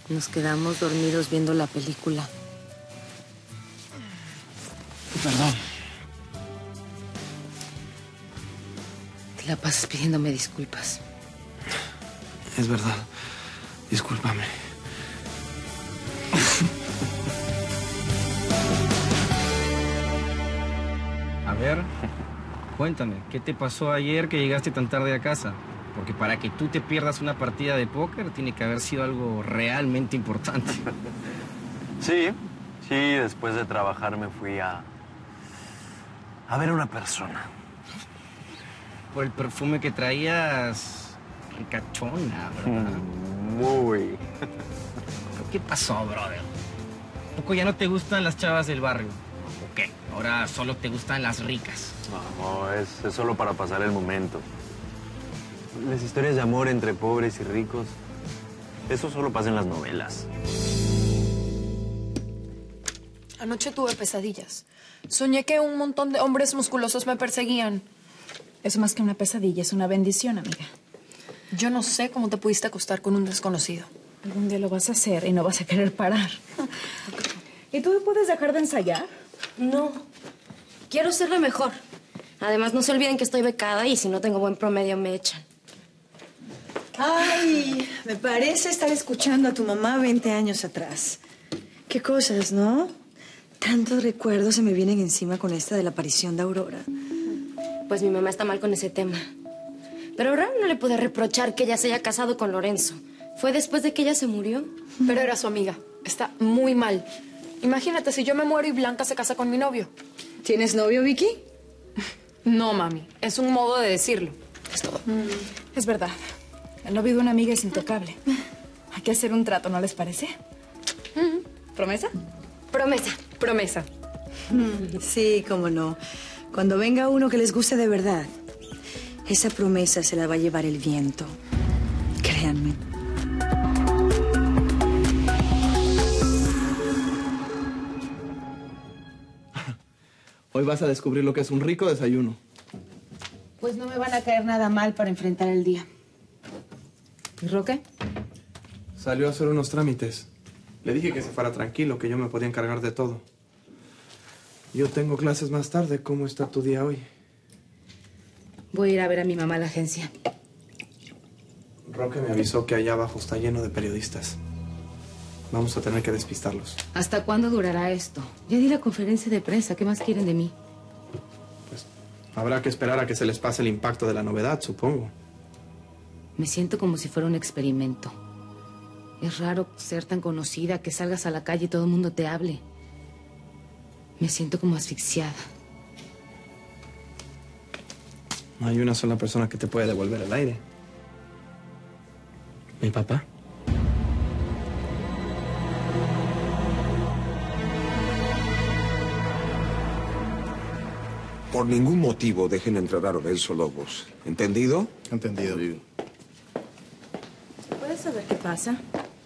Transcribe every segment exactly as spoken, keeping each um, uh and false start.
Nos quedamos dormidos viendo la película. Perdón. Te la pasas pidiéndome disculpas. Es verdad. Discúlpame. A ver, cuéntame, ¿qué te pasó ayer que llegaste tan tarde a casa? Porque para que tú te pierdas una partida de póker tiene que haber sido algo realmente importante. Sí, sí, después de trabajar me fui a... a ver a una persona. Por el perfume que traías, ricachona, ¿verdad? Muy. ¿Pero qué pasó, brother? ¿Poco ya no te gustan las chavas del barrio? ¿O qué? Ahora solo te gustan las ricas. No, es, es solo para pasar el momento. Las historias de amor entre pobres y ricos, eso solo pasa en las novelas. Anoche tuve pesadillas. Soñé que un montón de hombres musculosos me perseguían. Es más que una pesadilla, es una bendición, amiga. Yo no sé cómo te pudiste acostar con un desconocido. Algún día lo vas a hacer y no vas a querer parar. ¿Y tú puedes dejar de ensayar? No. Quiero ser la mejor. Además, no se olviden que estoy becada y si no tengo buen promedio me echan. Ay, me parece estar escuchando a tu mamá veinte años atrás. Qué cosas, ¿no? Tantos recuerdos se me vienen encima con esta de la aparición de Aurora. Pues mi mamá está mal con ese tema. Pero ahora no le pude reprochar que ella se haya casado con Lorenzo. Fue después de que ella se murió. Pero era su amiga. Está muy mal. Imagínate si yo me muero y Blanca se casa con mi novio. ¿Tienes novio, Vicky? No, mami. Es un modo de decirlo. Es todo. Mm, es verdad. El novio de una amiga es intocable. Hay que hacer un trato, ¿no les parece? Mm. ¿Promesa? Promesa. Promesa. Mm, sí, cómo no. Cuando venga uno que les guste de verdad, esa promesa se la va a llevar el viento. Créanme. Hoy vas a descubrir lo que es un rico desayuno. Pues no me van a caer nada mal para enfrentar el día. ¿Y Roque? Salió a hacer unos trámites. Le dije que se fuera tranquilo, que yo me podía encargar de todo. Yo tengo clases más tarde. ¿Cómo está tu día hoy? Voy a ir a ver a mi mamá a la agencia. Roque me avisó que allá abajo está lleno de periodistas. Vamos a tener que despistarlos. ¿Hasta cuándo durará esto? Ya di la conferencia de prensa. ¿Qué más quieren de mí? Pues habrá que esperar a que se les pase el impacto de la novedad, supongo. Me siento como si fuera un experimento. Es raro ser tan conocida, que salgas a la calle y todo el mundo te hable. Me siento como asfixiada. No hay una sola persona que te puede devolver el aire. ¿Mi papá? Por ningún motivo dejen entrar a Lorenzo Lobos. ¿Entendido? Entendido. ¿Puedes saber qué pasa?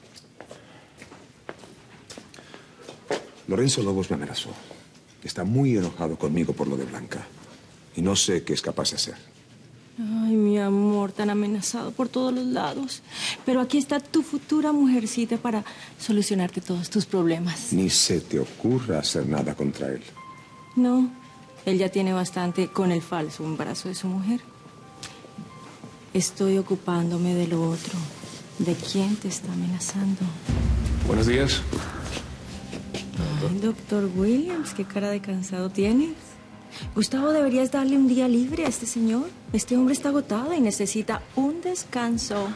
Lorenzo Lobos me amenazó. Está muy enojado conmigo por lo de Blanca. Y no sé qué es capaz de hacer. Ay, mi amor, tan amenazado por todos los lados. Pero aquí está tu futura mujercita para solucionarte todos tus problemas. Ni se te ocurra hacer nada contra él. No, él ya tiene bastante con el falso embarazo de su mujer. Estoy ocupándome de lo otro. ¿De quién te está amenazando? Buenos días. Ay, doctor Williams, qué cara de cansado tienes. Gustavo, deberías darle un día libre a este señor. Este hombre está agotado y necesita un descanso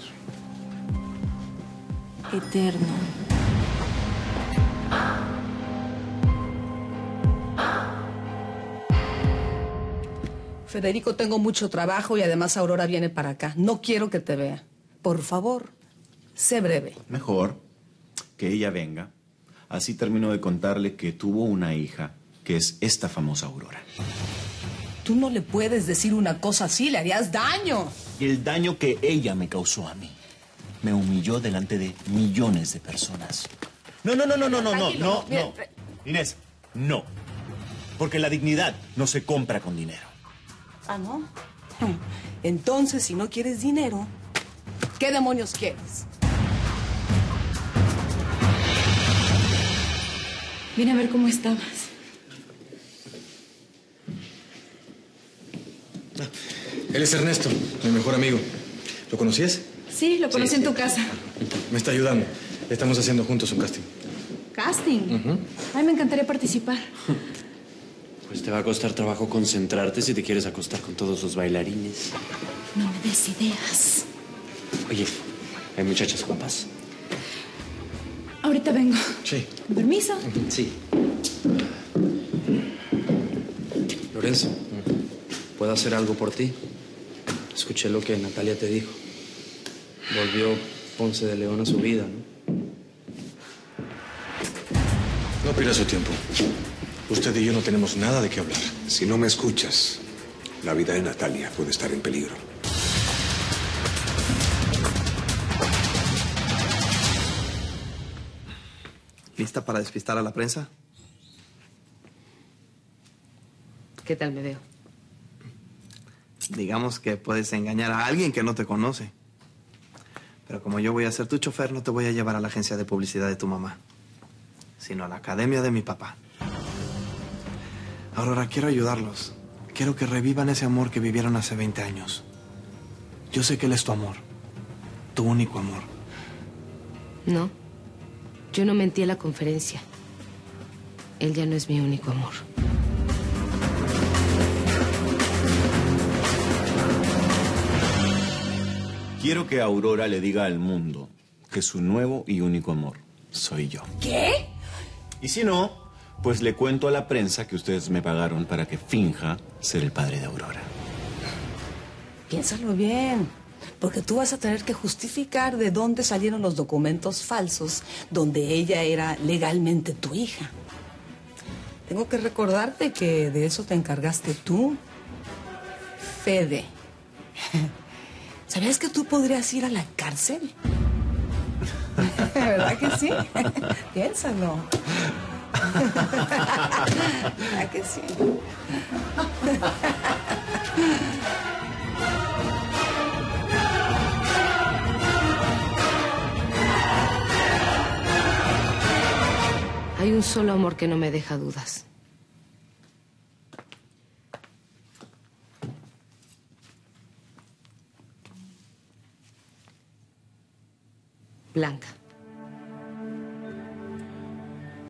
eterno. Federico, tengo mucho trabajo y además Aurora viene para acá. No quiero que te vea. Por favor, sé breve. Mejor que ella venga. Así termino de contarle que tuvo una hija, que es esta famosa Aurora. Tú no le puedes decir una cosa así, le harías daño. Y el daño que ella me causó a mí. Me humilló delante de millones de personas. No, no, no, no, no, no, no, no, no. Inés, no. Porque la dignidad no se compra con dinero. Ah, ¿no? Entonces, si no quieres dinero, ¿qué demonios quieres? Vine a ver cómo estabas. Él es Ernesto, mi mejor amigo. ¿Lo conocías? Sí, lo conocí Sí, en sí. tu casa. Me está ayudando. Estamos haciendo juntos un casting. ¿Casting? Ujú. Ay, me encantaría participar. Pues te va a costar trabajo concentrarte si te quieres acostar con todos los bailarines. No me des ideas. Oye, ¿hay muchachas guapas? Ahorita vengo. Sí. ¿Con permiso? Sí. Lorenzo, ¿puedo hacer algo por ti? Escuché lo que Natalia te dijo. Volvió Ponce de León a su vida, ¿no? No pierda su tiempo. Usted y yo no tenemos nada de qué hablar. Si no me escuchas, la vida de Natalia puede estar en peligro. ¿Lista para despistar a la prensa? ¿Qué tal me veo? Digamos que puedes engañar a alguien que no te conoce. Pero como yo voy a ser tu chofer, no te voy a llevar a la agencia de publicidad de tu mamá, sino a la academia de mi papá. Aurora, quiero ayudarlos. Quiero que revivan ese amor que vivieron hace veinte años. Yo sé que él es tu amor, tu único amor. No, yo no mentí en la conferencia. Él ya no es mi único amor. Quiero que Aurora le diga al mundo que su nuevo y único amor soy yo. ¿Qué? Y si no, pues le cuento a la prensa que ustedes me pagaron para que finja ser el padre de Aurora. Piénsalo bien, porque tú vas a tener que justificar de dónde salieron los documentos falsos donde ella era legalmente tu hija. Tengo que recordarte que de eso te encargaste tú, Fede. ¿Sabías que tú podrías ir a la cárcel? ¿Verdad que sí? Piénsalo. ¿Verdad que sí? Hay un solo amor que no me deja dudas. Blanca.